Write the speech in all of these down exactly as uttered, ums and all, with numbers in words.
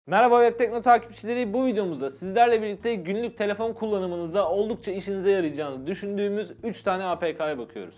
Merhaba Web Tekno takipçileri, bu videomuzda sizlerle birlikte günlük telefon kullanımınızda oldukça işinize yarayacağını düşündüğümüz üç tane A P K'ya bakıyoruz.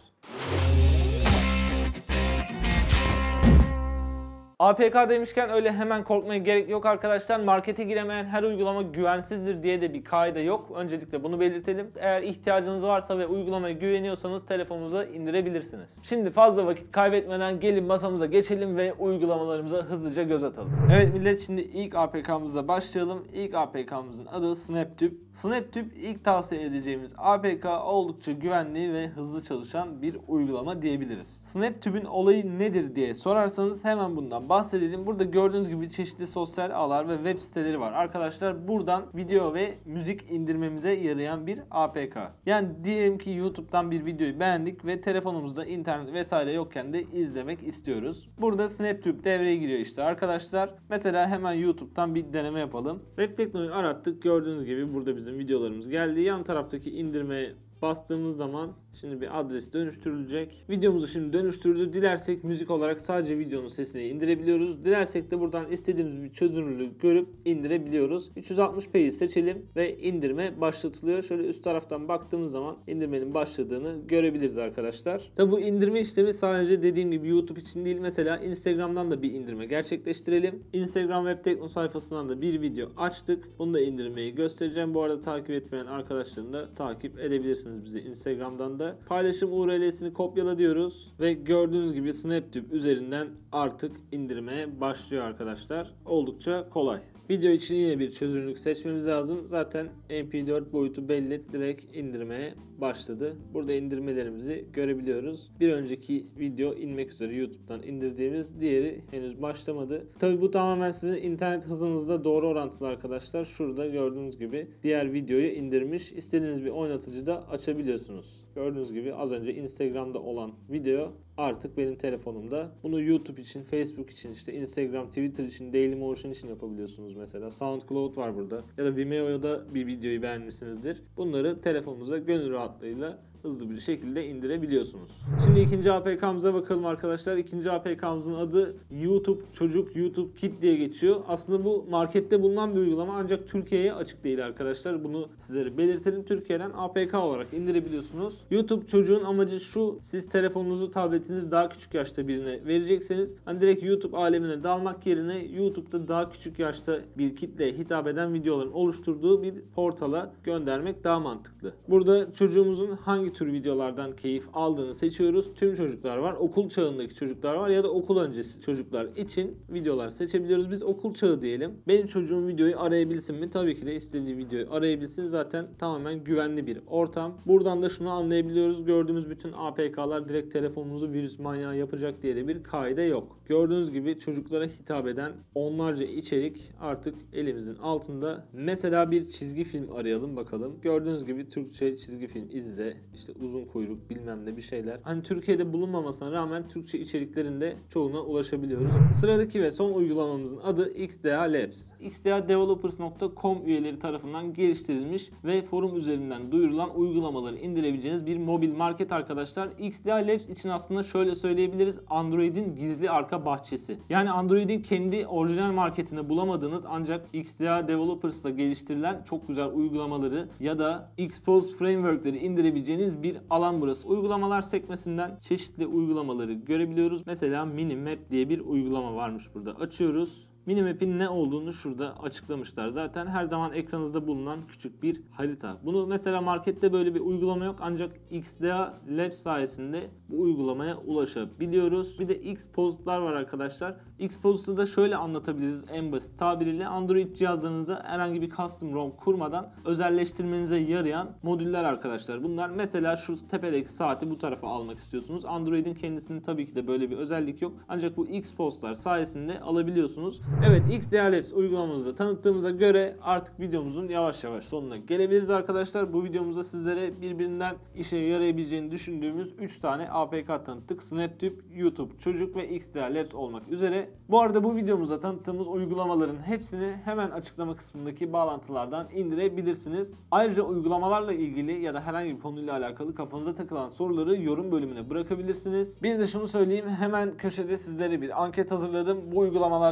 A P K demişken öyle hemen korkmaya gerek yok arkadaşlar. Markete giremeyen her uygulama güvensizdir diye de bir kaide yok. Öncelikle bunu belirtelim. Eğer ihtiyacınız varsa ve uygulamaya güveniyorsanız telefonunuza indirebilirsiniz. Şimdi fazla vakit kaybetmeden gelin masamıza geçelim ve uygulamalarımıza hızlıca göz atalım. Evet millet, şimdi ilk A P K'mızla başlayalım. İlk A P K'mızın adı SnapTube. SnapTube ilk tavsiye edeceğimiz A P K, oldukça güvenli ve hızlı çalışan bir uygulama diyebiliriz. SnapTube'un olayı nedir diye sorarsanız hemen bundan bahsedelim. Burada gördüğünüz gibi çeşitli sosyal ağlar ve web siteleri var. Arkadaşlar buradan video ve müzik indirmemize yarayan bir A P K. Yani diyelim ki YouTube'dan bir videoyu beğendik ve telefonumuzda internet vesaire yokken de izlemek istiyoruz. Burada SnapTube devreye giriyor işte arkadaşlar. Mesela hemen YouTube'dan bir deneme yapalım. Web Tekno'yu arattık. Gördüğünüz gibi burada bizim videolarımız geldi. Yan taraftaki indirmeye bastığımız zaman şimdi bir adres dönüştürülecek. Videomuzu şimdi dönüştürdü. Dilersek müzik olarak sadece videonun sesini indirebiliyoruz. Dilersek de buradan istediğimiz bir çözünürlüğü görüp indirebiliyoruz. üç yüz altmış p'yi seçelim ve indirme başlatılıyor. Şöyle üst taraftan baktığımız zaman indirmenin başladığını görebiliriz arkadaşlar. Tabi bu indirme işlemi sadece dediğim gibi YouTube için değil, mesela Instagram'dan da bir indirme gerçekleştirelim. Instagram Web Tekno sayfasından da bir video açtık. Bunu da indirmeyi göstereceğim. Bu arada takip etmeyen arkadaşlarını da takip edebilirsiniz bizi Instagram'dan da. Paylaşım U R L'sini kopyala diyoruz ve gördüğünüz gibi SnapTube üzerinden artık indirmeye başlıyor arkadaşlar. Oldukça kolay. Video için yine bir çözünürlük seçmemiz lazım. Zaten M P dört boyutu belli, direkt indirmeye başladı. Burada indirmelerimizi görebiliyoruz. Bir önceki video inmek üzere YouTube'dan indirdiğimiz, diğeri henüz başlamadı. Tabi bu tamamen sizin internet hızınızla doğru orantılı arkadaşlar. Şurada gördüğünüz gibi diğer videoyu indirmiş. İstediğiniz bir oynatıcı da açabiliyorsunuz. Gördüğünüz gibi az önce Instagram'da olan video artık benim telefonumda. Bunu YouTube için, Facebook için, işte Instagram, Twitter için, Dailymotion için yapabiliyorsunuz mesela. SoundCloud var burada. Ya da Vimeo'da bir videoyu beğenmişsinizdir. Bunları telefonunuza gönül rahatlığıyla hızlı bir şekilde indirebiliyorsunuz. Şimdi ikinci A P K'mıza bakalım arkadaşlar. İkinci A P K'mızın adı YouTube Çocuk, YouTube Kid diye geçiyor. Aslında bu markette bulunan bir uygulama ancak Türkiye'ye açık değil arkadaşlar. Bunu sizlere belirtelim. Türkiye'den A P K olarak indirebiliyorsunuz. YouTube Çocuğun amacı şu: siz telefonunuzu, tabletinizi daha küçük yaşta birine verecekseniz, hani direkt YouTube alemine dalmak yerine YouTube'da daha küçük yaşta bir kitleye hitap eden videoların oluşturduğu bir portala göndermek daha mantıklı. Burada çocuğumuzun hangi tür videolardan keyif aldığını seçiyoruz. Tüm çocuklar var, okul çağındaki çocuklar var ya da okul öncesi çocuklar için videolar seçebiliyoruz. Biz okul çağı diyelim. Benim çocuğum videoyu arayabilsin mi? Tabii ki de istediği videoyu arayabilsin. Zaten tamamen güvenli bir ortam. Buradan da şunu anlayabiliyoruz. Gördüğümüz bütün A P K'lar direkt telefonumuzu virüs manyağı yapacak diye de bir kaide yok. Gördüğünüz gibi çocuklara hitap eden onlarca içerik artık elimizin altında. Mesela bir çizgi film arayalım bakalım. Gördüğünüz gibi Türkçe çizgi film izle, İşte uzun kuyruk bilmem ne bir şeyler. Hani Türkiye'de bulunmamasına rağmen Türkçe içeriklerin de çoğuna ulaşabiliyoruz. Sıradaki ve son uygulamamızın adı X D A Labs. X D A Developers nokta com üyeleri tarafından geliştirilmiş ve forum üzerinden duyurulan uygulamaları indirebileceğiniz bir mobil market arkadaşlar. X D A Labs için aslında şöyle söyleyebiliriz: Android'in gizli arka bahçesi. Yani Android'in kendi orijinal marketinde bulamadığınız ancak X D A Developers'la geliştirilen çok güzel uygulamaları ya da Xposed Framework'leri indirebileceğiniz bir alan burası. Uygulamalar sekmesinden çeşitli uygulamaları görebiliyoruz. Mesela Minimap diye bir uygulama varmış burada. Açıyoruz. Minimap'in ne olduğunu şurada açıklamışlar. Zaten her zaman ekranınızda bulunan küçük bir harita. Bunu mesela markette böyle bir uygulama yok ancak X D A Labs sayesinde bu uygulamaya ulaşabiliyoruz. Bir de Xposed'lar var arkadaşlar. Xposed'ı da şöyle anlatabiliriz en basit tabiriyle: Android cihazlarınıza herhangi bir custom ROM kurmadan özelleştirmenize yarayan modüller arkadaşlar. Bunlar mesela şu tepedeki saati bu tarafa almak istiyorsunuz. Android'in kendisinin tabii ki de böyle bir özellik yok. Ancak bu Xposed'lar sayesinde alabiliyorsunuz. Evet, X D A Labs uygulamamızda tanıttığımıza göre artık videomuzun yavaş yavaş sonuna gelebiliriz arkadaşlar. Bu videomuzda sizlere birbirinden işe yarayabileceğini düşündüğümüz üç tane A P K tanıttık. SnapTube, YouTube Çocuk ve X D A Labs olmak üzere. Bu arada bu videomuzda tanıttığımız uygulamaların hepsini hemen açıklama kısmındaki bağlantılardan indirebilirsiniz. Ayrıca uygulamalarla ilgili ya da herhangi bir konuyla alakalı kafanıza takılan soruları yorum bölümüne bırakabilirsiniz. Bir de şunu söyleyeyim, hemen köşede sizlere bir anket hazırladım. Bu uygulamalardan en çok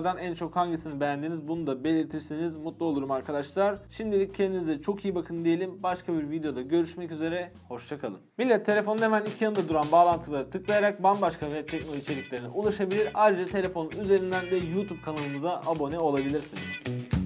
çok hangisini beğendiniz bunu da belirtirseniz mutlu olurum arkadaşlar. Şimdilik kendinize çok iyi bakın diyelim. Başka bir videoda görüşmek üzere. Hoşçakalın. Millet telefonun hemen iki yanında duran bağlantıları tıklayarak bambaşka web teknoloji içeriklerine ulaşabilir. Ayrıca telefonun üzerinden de YouTube kanalımıza abone olabilirsiniz.